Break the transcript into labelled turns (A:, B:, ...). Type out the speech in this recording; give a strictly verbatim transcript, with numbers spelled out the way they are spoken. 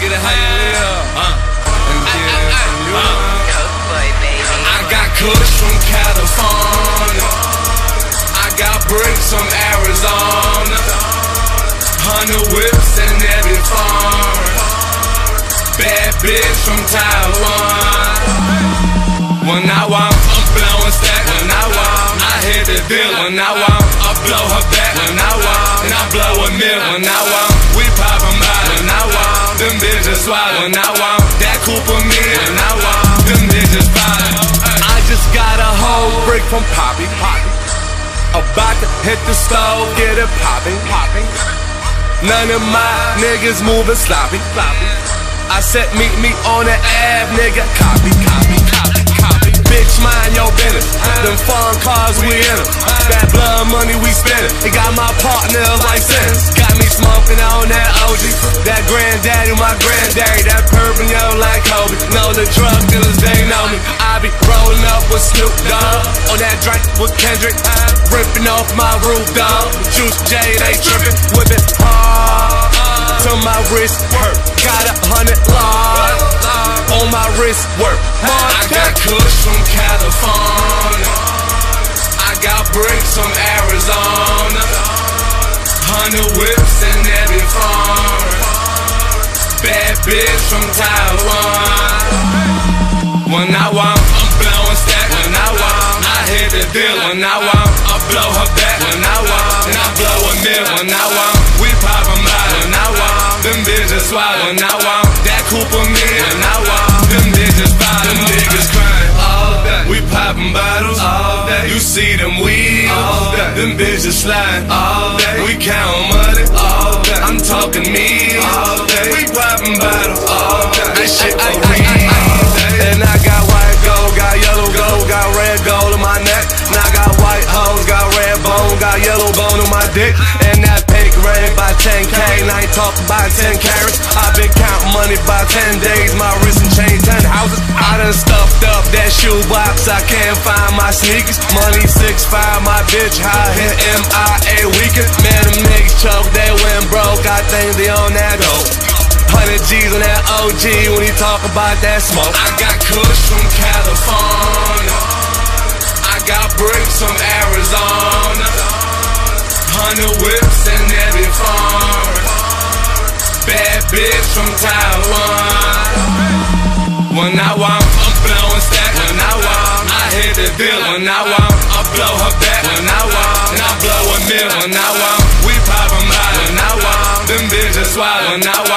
A: get it how you live. Uh, and get it uh, I got kush from California. I got bricks from Arizona. Hundred whips in every farm. Bad bitch from Taiwan. When I want, I'm blowing stack. When I want, I hit the deal. When I want, I blow her back. When I want, and I blow a mill. When I want, we pop 'em out. When I want, them bitches swallow. When I want, that Cooper me. When I want, them bitches follow. I just got a whole brick from Poppy. Poppy. About to hit the stove, get it popping. Popping. None of my niggas moving sloppy. Sloppy. I said meet me on the Ave, nigga. Copy, copy, copy, copy. Bitch, mind your business. Them foreign cars, we in them. That blood money, we spendin'. It got my partner like sentence. Got me smoking on that O G. That granddaddy, my granddaddy. That purple yellow like Kobe. Know the drug dealers, they know me. I be rolling up with Snoop Dogg. On that drink with Kendrick. Ripping off my roof, dog. Juice J, they trippin'. Whippin' hard. Till my wrist hurt. Got a hundred large on my wrist work. I got kush from California. I got bricks from Arizona. Hundred whips in every farm. Bad bitch from Taiwan. When I want, I'm blowing stack. When I want, I hit the deal. When I want, I blow her back. When I want, and I blow a mill. When I want, we pop 'em out. When I want, them bitches swallow. When I want, that Cooper me. When I want, them bitches follow. Them niggas crying all day. We poppin' bottles all day. You see them wheels all day. Them bitches sliding all day. We countin' money all day. I'm talking meals all day. We poppin' bottles all day. This shit for real. And I got white gold, got yellow gold, got red gold on my neck. And I got white hoes, got red bone, got yellow bone on my dick. And that pink red by ten K, and I ain't talking about ten carats. I've been counting money by ten days, my wrist and chain ten houses. I done stuffed up that shoebox, I can't find my sneakers. Money six five, my bitch high, hit M I A weekend. Man, them niggas choke, they went broke, I think they on that dope. Hundred G's on that O G when he talk about that smoke. I got kush from California. I got bricks from Arizona. Hundred whips in every farm. Bad bitch from Taiwan. When I want, I'm blowing stack. When I want, I hit the deal. When I want, I blow her back. When I want, and I blow a mill. When I want, we pop 'em out. When I want, them bitches swallow. When I want,